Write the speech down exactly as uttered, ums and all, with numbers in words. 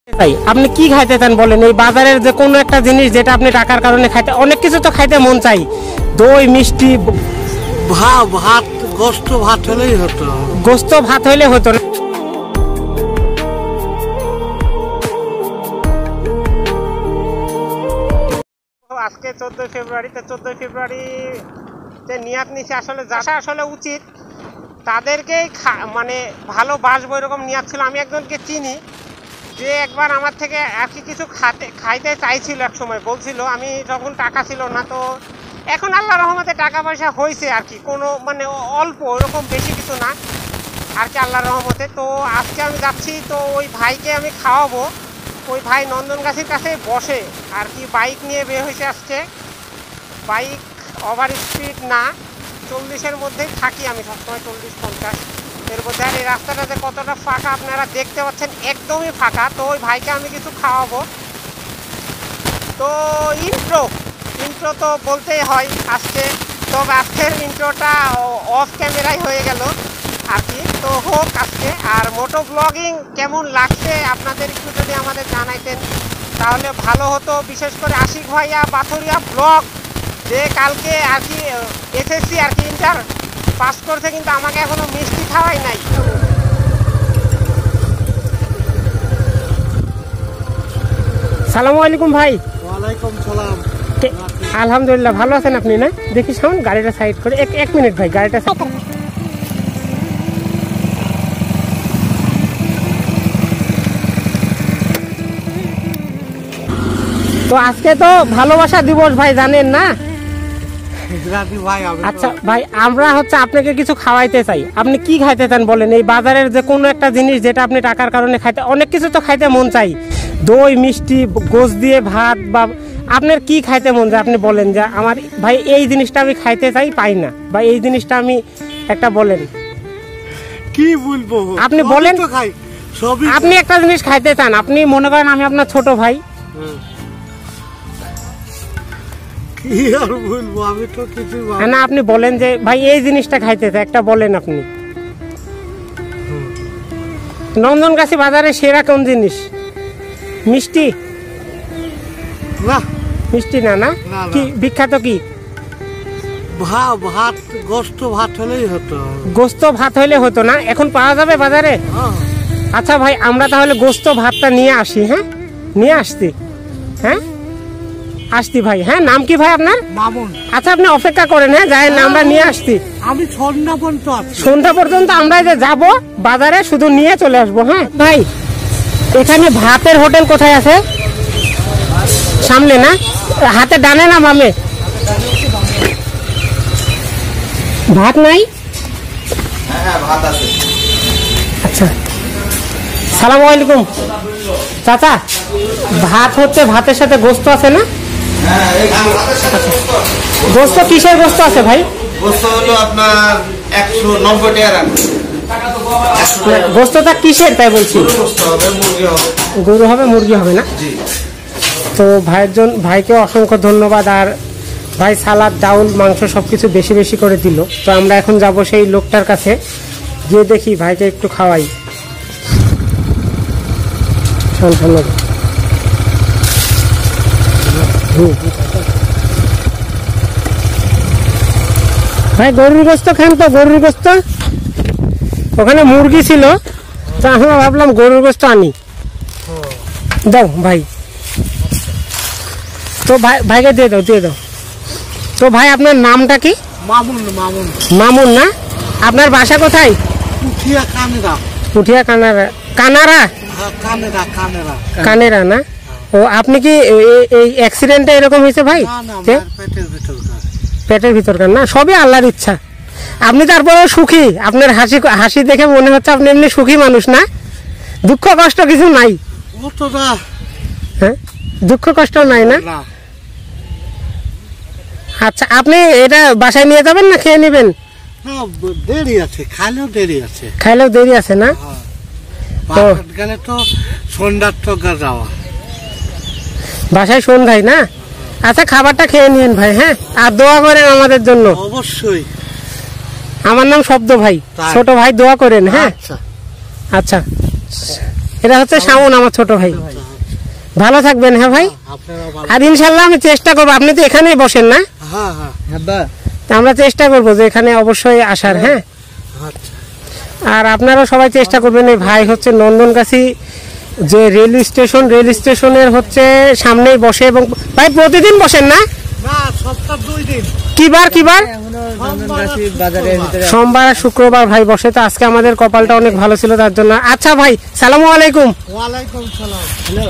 ভাই আপনি কি খাইতে চান বলেন? এই বাজারের যে কোনো একটা জিনিস যেটা আপনি টাকার কারণে খাইতে, অনেক কিছু তো খাইতে মন চাই, দই মিষ্টি ভাত ভাত গোস্ত ভাত হলেই হতো, গোস্ত ভাত হইলে হতো না। আজকে চোদ্দই ফেব্রুয়ারি, তো চোদ্দই ফেব্রুয়ারি যে নিয়াত নিছে আসলে যারা আসলে উচিত তাদেরকেই মানে ভালোবাসবো এরকম নিয়াত ছিল। আমি একজনকে চিনি যে একবার আমার থেকে আর কি কিছু খাতে খাইতে চাইছিল, এক সময় বলছিল, আমি যখন টাকা ছিল না, তো এখন আল্লাহ রহমতে টাকা পয়সা হয়েছে আর কি, কোনো মানে অল্প ওরকম বেশি কিছু না আর কি আল্লাহ রহমতে। তো আজকে আমি যাচ্ছি, তো ওই ভাইকে আমি খাওয়াবো। ওই ভাই নন্দনগাছির কাছে বসে আর কি বাইক নিয়ে বের হয়েছে আজকে। বাইক ওভার স্পিড না, চল্লিশের মধ্যেই থাকি আমি সবসময়, চল্লিশ পঞ্চাশ এর মধ্যে। আর এই রাস্তাটা যে কতটা ফাঁকা আপনারা দেখতে পাচ্ছেন, একদমই ফাঁকা। তো ওই ভাইকে আমি কিছু খাওয়াবো। তো ইন্ট্রো ইন্ট্রো তো বলতেই হয় আজকে, তবে আজকের ইন্ট্রোটা অফ ক্যামেরায় হয়ে গেল আর কি। তো হোক আজকে। আর মোটো ব্লগিং কেমন লাগছে আপনাদের একটু যদি আমাদের জানাইতেন তাহলে ভালো হতো। বিশেষ করে আশিক ভাইয়া পাথুরিয়া ব্লগ, যে কালকে আর কি এসএসসি আর কি ইন্টার পাস করছে, কিন্তু আমাকে এখনো মিষ্টি খাওয়াই নাই। সালামু আলাইকুম ভাই। ওয়ালাইকুম সালাম। আলহামদুলিল্লাহ, ভালো আছেন আপনি? না দেখি সামন গাড়িটা সাইড করে এক এক মিনিট ভাই, গাড়িটা সাইড। তো আজকে তো ভালোবাসা দিবস ভাই, জানেন না? আচ্ছা ভাই, আমরা হচ্ছে আপনাকে কিছু খাওয়াইতে চাই। আপনি কি খাইতে চান বলেন? এই বাজারের যে কোনো একটা জিনিস যেটা আপনি টাকার কারণে খাইতে, অনেক কিছু তো খাইতে মন চাই, দই মিষ্টি গোশ দিয়ে ভাত, বা আপনার কি খাইতে মন যায় আপনি বলেন যে আমার ভাই এই জিনিসটা আমি খাইতে চাই, পাই না, বা এই জিনিসটা আমি একটা বলেন। কি বলবো আপনি বলেন। আপনি একটা জিনিস খাইতে চান, আপনি মনে করেন আমি আপনার ছোট ভাই, না আপনি বলেন যে ভাই এই জিনিসটা খাইতে চাই, একটা বলেন আপনি। নন্দনগাছি বাজারে সেরা কোন জিনিস? মিষ্টি না, মিষ্টি না। না কি বিখ্যাত? কি ভাত গোস্ত ভাত হলেই হতো, গোস্ত ভাত হইলে হতো না? এখন পাওয়া যাবে বাজারে? আচ্ছা ভাই, আমরা তাহলে গোস্ত ভাতটা নিয়ে আসি। হ্যাঁ, নিয়ে আসছি। হ্যাঁ আসছি ভাই। হ্যাঁ, নাম কি ভাই আপনার? মামুন। আচ্ছা আপনি অপেক্ষা করেন, হ্যাঁ যাই না, আমরা নিয়ে আসছি। আমি সন্ধ্যা পর্যন্ত আছি। সন্ধ্যা পর্যন্ত আমরা যে যাবো বাজারে, শুধু নিয়ে চলে আসবো। হ্যাঁ ভাই, এখানে ভাতের হোটেল কোথায় আছে? সামনে না? হাতে ডানে না বামে? ভাত নাই? আচ্ছা, সালামু আলাইকুম চাচা। ভাত হচ্ছে, ভাতের সাথে গোস্ত আছে না? গোস্ত কিসের গোস্ত আছে ভাই? গোস্ত হলো আপনার একশো নব্বই টাকা। গোস্তটা কিসের তাই বলছি? গরু হবে, মুরগি হবে না? তো ভাইয়ের জন্য ভাইকে অসংখ্য ধন্যবাদ। আর ভাই সালাদ ডাউল মাংস সবকিছু বেশি বেশি করে দিল। তো আমরা এখন যাব সেই লোকটার কাছে, গিয়ে দেখি ভাইকে একটু খাওয়াই। ধন্যবাদ। ভাই গরুর গোস্ত খান তো? গরুর গোস্ত ওখানে মুরগি ছিল, তো আমরা ভাবলাম গরুর গোস্ত আনি। দাও ভাই। তো ভাই ভাইকে দিয়ে দাও, দিয়ে দাও। তো ভাই আপনার নামটা কি? মামুন। মামুন। মামুন না? আপনার বাসা কোথায়? পুঠিয়া কানেরা। পুঠিয়া কানারা? কানারা কানেরা কানেরা কানেরা না? ও আপনি কি এই অ্যাক্সিডেন্টে এরকম হয়েছে ভাই? পেটের ভিতরকার না? সবই আল্লাহর ইচ্ছা। আপনি তারপরেও সুখী, আপনার হাসি হাসি দেখে মনে হচ্ছে আপনি এমনি সুখী মানুষ না? দুঃখ কষ্ট কিছু নাই? হ্যাঁ, দুঃখ কষ্ট নাই না? আচ্ছা, আপনি এটা বাসায় নিয়ে যাবেন না খেয়ে নেবেন? দেরি আছে, খাইলেও দেরি আছে। খাইলেও দেরি আছে না? গেলে তো সন্ধ্যার টকা যাওয়া, বাসায় সন্ধ্যায় না? আচ্ছা, খাবারটা খেয়ে নিন ভাই। হ্যাঁ, আর দোয়া করেন আমাদের জন্য। অবশ্যই। আমার নাম শব্দ ভাই, ছোট ভাই, দোয়া করেন। হ্যাঁ আচ্ছা। এটা হচ্ছে শাওন, আমার ছোট ভাই। ভালো থাকবেন। হ্যাঁ ভাই, আপনারা ভালো। আর ইনশাল্লাহ আমি চেষ্টা করবো। আপনি তো এখানেই বসেন না? হ্যাঁ হ্যাঁ তা আমরা চেষ্টা করবো যে এখানে অবশ্যই আসার। হ্যাঁ, আচ্ছা আর আপনারাও সবাই চেষ্টা করবেন। এই ভাই হচ্ছে নন্দনগাছি যে রেল স্টেশন, রেল স্টেশনের হচ্ছে সামনেই বসে, এবং ভাই প্রতিদিন বসেন না? না, সপ্তাহ দুই দিন। কিবার কিবার? বাজারের ভিতরে সোমবার আর শুক্রবার ভাই বসে। তো আজকে আমাদের কপালটা অনেক ভালো ছিল তার জন্য। আচ্ছা ভাই, সালামু আলাইকুম। ওয়ালাইকুম সালাম।